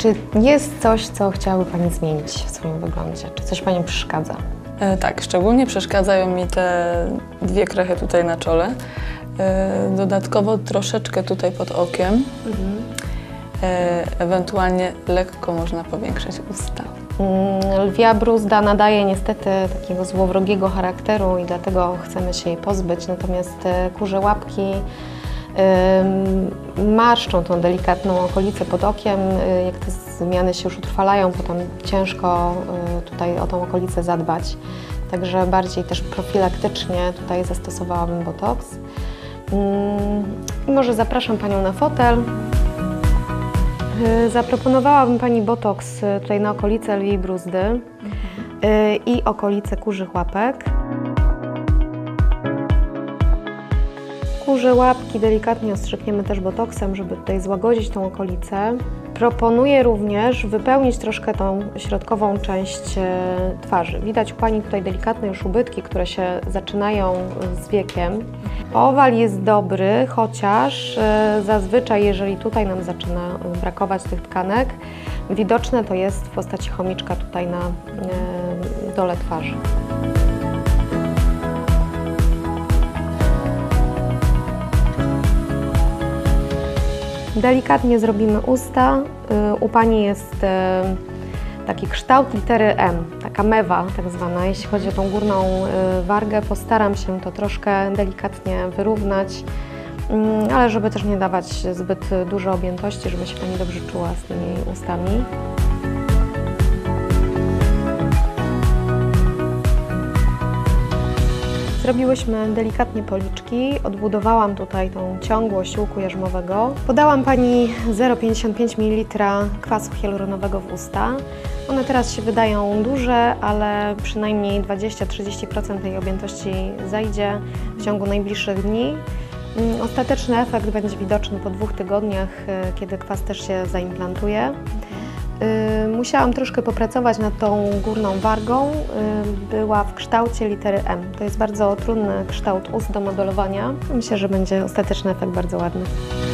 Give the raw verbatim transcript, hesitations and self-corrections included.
Czy jest coś, co chciałaby Pani zmienić w swoim wyglądzie? Czy coś Panią przeszkadza? E, tak, szczególnie przeszkadzają mi te dwie krechy tutaj na czole. E, dodatkowo troszeczkę tutaj pod okiem. Mhm. E, ewentualnie lekko można powiększyć usta. Lwia bruzda nadaje niestety takiego złowrogiego charakteru i dlatego chcemy się jej pozbyć, natomiast kurze łapki Yy, marszczą tą delikatną okolicę pod okiem. Yy, jak te zmiany się już utrwalają, potem ciężko yy, tutaj o tą okolicę zadbać. Także bardziej też profilaktycznie tutaj zastosowałabym botoks. Yy, może zapraszam Panią na fotel. Yy, zaproponowałabym Pani botoks tutaj na okolice lwiej bruzdy yy, i okolice kurzych łapek. Kurze łapki delikatnie ostrzykniemy też botoksem, żeby tutaj złagodzić tą okolicę. Proponuję również wypełnić troszkę tą środkową część twarzy. Widać u Pani tutaj delikatne już ubytki, które się zaczynają z wiekiem. Owal jest dobry, chociaż zazwyczaj, jeżeli tutaj nam zaczyna brakować tych tkanek, widoczne to jest w postaci chomiczka tutaj na dole twarzy. Delikatnie zrobimy usta. U Pani jest taki kształt litery M, taka mewa tak zwana. Jeśli chodzi o tą górną wargę, postaram się to troszkę delikatnie wyrównać, ale żeby też nie dawać zbyt dużo objętości, żeby się Pani dobrze czuła z tymi ustami. Zrobiłyśmy delikatnie policzki, odbudowałam tutaj tą ciągłość łuku jarzmowego. Podałam Pani zero przecinek pięćdziesiąt pięć mililitra kwasu hialuronowego w usta. One teraz się wydają duże, ale przynajmniej dwadzieścia do trzydziestu procent tej objętości zajdzie w ciągu najbliższych dni. Ostateczny efekt będzie widoczny po dwóch tygodniach, kiedy kwas też się zaimplantuje. Musiałam troszkę popracować nad tą górną wargą. Była w kształcie litery M. To jest bardzo trudny kształt ust do modelowania. Myślę, że będzie ostateczny efekt bardzo ładny.